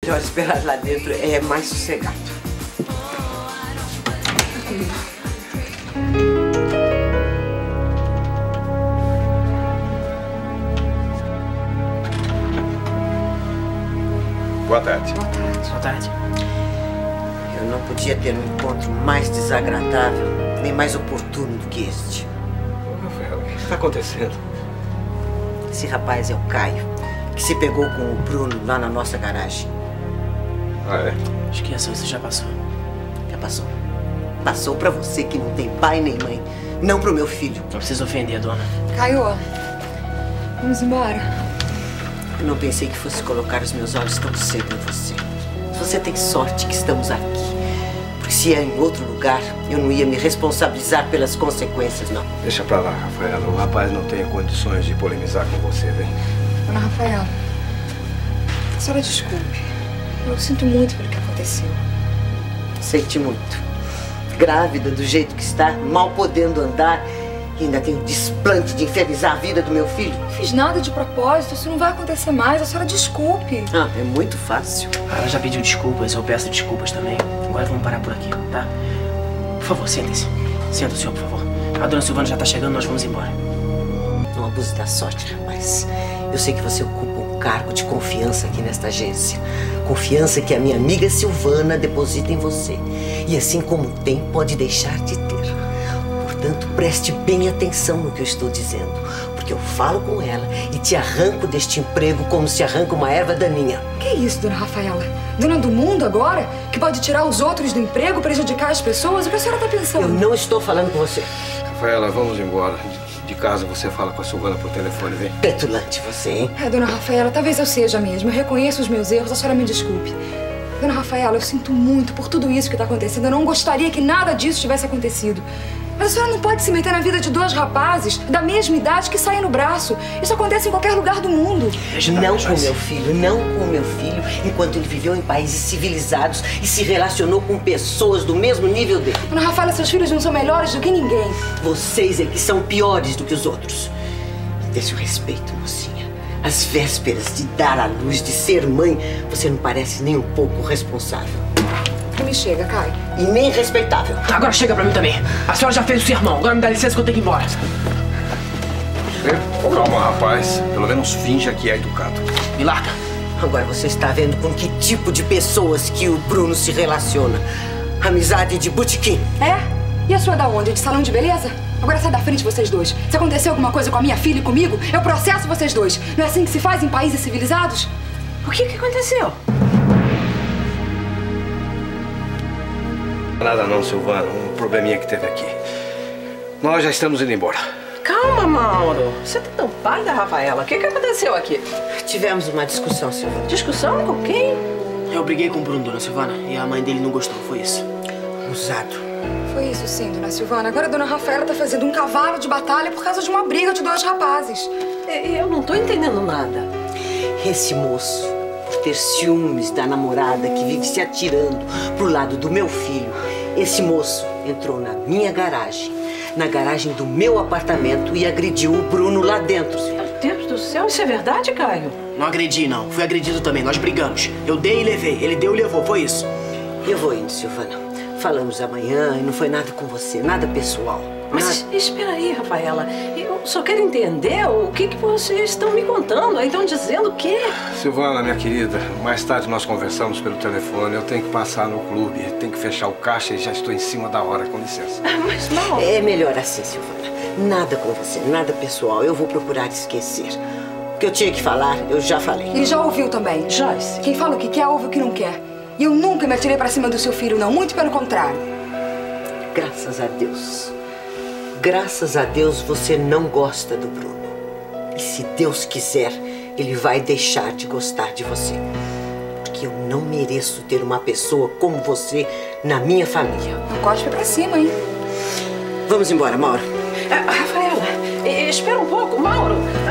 melhor esperar lá dentro, é mais sossegado. Boa tarde. Boa tarde. Boa tarde. Eu não podia ter um encontro mais desagradável, nem mais oportuno do que este. Rafaela, o que está acontecendo? Esse rapaz é o Caio, que se pegou com o Bruno lá na nossa garagem. Ah, é? Esqueça, isso já passou. Já passou. Passou pra você que não tem pai nem mãe, não pro meu filho. Não precisa ofender, dona. Caio, vamos embora. Eu não pensei que fosse colocar os meus olhos tão cedo em você. Você tem sorte que estamos aqui. Porque se é em outro lugar, eu não ia me responsabilizar pelas consequências, não. Deixa pra lá, Rafaela. O rapaz não tem condições de polemizar com você, vem. Dona Rafaela, a senhora desculpe. Eu sinto muito pelo que aconteceu. Sente muito. Grávida do jeito que está, mal podendo andar, e ainda tem o desplante de infernizar a vida do meu filho. Não fiz nada de propósito, isso não vai acontecer mais. A senhora desculpe. Ah, é muito fácil. Ela já pediu desculpas, eu peço desculpas também. Agora vamos parar por aqui, tá? Por favor, sente-se. Senta, senhor, por favor. A dona Silvana já tá chegando, nós vamos embora. Não abuse da sorte, rapaz. Eu sei que você ocupa um cargo de confiança aqui nesta agência. Confiança que a minha amiga Silvana deposita em você. E assim como tem, pode deixar de ter. Portanto, preste bem atenção no que eu estou dizendo. Porque eu falo com ela e te arranco deste emprego como se arranca uma erva daninha. Que isso, dona Rafaela? Dona do mundo agora? Que pode tirar os outros do emprego, prejudicar as pessoas? O que a senhora está pensando? Eu não estou falando com você. Rafaela, vamos embora. De casa você fala com a Silvana por telefone, vem. Petulante você, hein? Dona Rafaela, talvez eu seja mesmo. Eu reconheço os meus erros, a senhora me desculpe. Dona Rafaela, eu sinto muito por tudo isso que está acontecendo. Eu não gostaria que nada disso tivesse acontecido. Mas a senhora não pode se meter na vida de dois rapazes da mesma idade que saem no braço. Isso acontece em qualquer lugar do mundo. Não com meu filho, não com meu filho, enquanto ele viveu em países civilizados e se relacionou com pessoas do mesmo nível dele. Dona Rafaela, seus filhos não são melhores do que ninguém. Vocês é que são piores do que os outros. Dê seu respeito, mocinha. Às vésperas de dar à luz, de ser mãe, você não parece nem um pouco responsável. Não me chega, Caio. E nem respeitável. Agora chega pra mim também. A senhora já fez o sermão. Agora me dá licença que eu tenho que ir embora. Calma, rapaz. Pelo menos finja que é educado. Me larga. Agora você está vendo com que tipo de pessoas que o Bruno se relaciona. Amizade de botequim. É? E a sua da onde? De salão de beleza? Agora sai da frente vocês dois. Se acontecer alguma coisa com a minha filha e comigo, eu processo vocês dois. Não é assim que se faz em países civilizados? O que aconteceu? Nada não, Silvana. Um probleminha que teve aqui. Nós já estamos indo embora. Calma, Mauro. Você tá o pai da Rafaela. O que aconteceu aqui? Tivemos uma discussão, Silvana. Discussão com quem? Eu briguei com o Bruno, dona Silvana, e a mãe dele não gostou, foi isso. Usado. Foi isso sim, dona Silvana. Agora a dona Rafaela tá fazendo um cavalo de batalha por causa de uma briga de dois rapazes. Eu não tô entendendo nada. Esse moço, por ter ciúmes da namorada que vive se atirando pro lado do meu filho, esse moço entrou na minha garagem, na garagem do meu apartamento e agrediu o Bruno lá dentro. Meu Deus do céu, isso é verdade, Caio? Não agredi, não. Fui agredido também. Nós brigamos. Eu dei e levei. Ele deu e levou. Foi isso. Eu vou indo, Silvana. Falamos amanhã e não foi nada com você, nada pessoal. Mas espera aí, Rafaela. Eu só quero entender o que vocês estão me contando. Estão dizendo o quê? Silvana, minha querida, mais tarde nós conversamos pelo telefone. Eu tenho que passar no clube, tenho que fechar o caixa e já estou em cima da hora, com licença. Mas não. É melhor assim, Silvana. Nada com você, nada pessoal. Eu vou procurar esquecer. O que eu tinha que falar, eu já falei. Ele já ouviu também. Joyce. Quem fala o que quer, ouve o que não quer. E eu nunca me atirei pra cima do seu filho, não. Muito pelo contrário. Graças a Deus. Graças a Deus você não gosta do Bruno. E se Deus quiser, ele vai deixar de gostar de você. Porque eu não mereço ter uma pessoa como você na minha família. Não cospe pra cima, hein? Vamos embora, Mauro. Rafaela, espera um pouco, Mauro.